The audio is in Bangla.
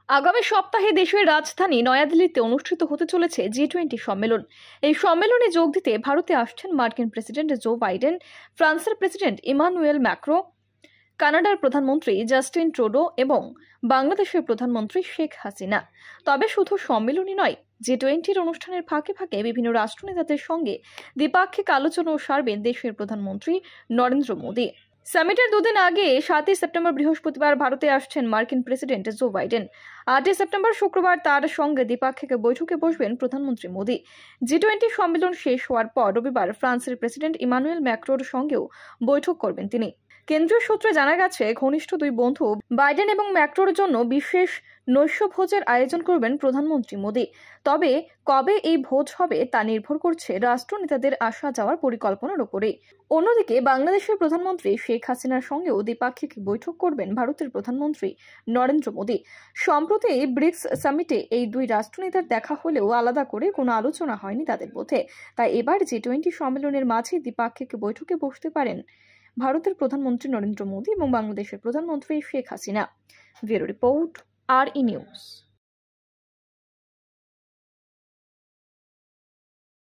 আগামী সপ্তাহে দেশের রাজধানী নয়াদিল্লিতে অনুষ্ঠিত হতে চলেছে G20 সম্মেলন। এই সম্মেলনে যোগ দিতে ভারতে আসছেন মার্কিন প্রেসিডেন্ট জো বাইডেন, ফ্রান্সের প্রেসিডেন্ট ইমানুয়েল ম্যাক্রো, কানাডার প্রধানমন্ত্রী জাস্টিন ট্রুডো এবং বাংলাদেশের প্রধানমন্ত্রী শেখ হাসিনা। তবে শুধু সম্মেলনই নয়, G20 অনুষ্ঠানের ফাঁকে ফাঁকে বিভিন্ন রাষ্ট্রনেতাদের সঙ্গে দ্বিপাক্ষিক আলোচনাও সারবেন দেশের প্রধানমন্ত্রী নরেন্দ্র মোদী। সামিটের দুদিন আগে 7 সেপ্টেম্বর বৃহস্পতিবার ভারতে আসছেন মার্কিন প্রেসিডেন্ট জো বাইডেন। 8 সেপ্টেম্বর শুক্রবার তার সঙ্গে দ্বিপাক্ষিক বৈঠকে বসবেন প্রধানমন্ত্রী মোদী। G20 সম্মেলন শেষ হওয়ার পর রবিবার ফ্রান্সের প্রেসিডেন্ট ইমানুয়েল ম্যাক্রোর সঙ্গেও বৈঠক করবেন তিনি। কেন্দ্রীয় সূত্রে জানা গেছে, ঘনিষ্ঠ দুই বন্ধু বাইডেন এবং ম্যাক্রোর জন্য বিশেষ নৈশভোজের আয়োজন করবেন প্রধানমন্ত্রী মোদী। তবে কবে এই ভোজ হবে তা নির্ভর করছে রাষ্ট্রনেতাদের আসা যাওয়ার পরিকল্পনার উপরে। অন্যদিকে বাংলাদেশের প্রধানমন্ত্রী শেখ হাসিনার সঙ্গেও দ্বিপাক্ষিক বৈঠক করবেন ভারতের প্রধানমন্ত্রী নরেন্দ্র মোদী। সম্প্রতি ব্রিক্স সামিটে এই দুই রাষ্ট্রনেতার দেখা হলেও আলাদা করে কোনো আলোচনা হয়নি তাদের মধ্যে। তাই এবার G20 সম্মেলনের মাঝে দ্বিপাক্ষিক বৈঠকে বসতে পারেন ভারতের প্রধানমন্ত্রী নরেন্দ্র মোদী এবং বাংলাদেশের প্রধানমন্ত্রী Sheikh Hasina. Bureau report, RE news.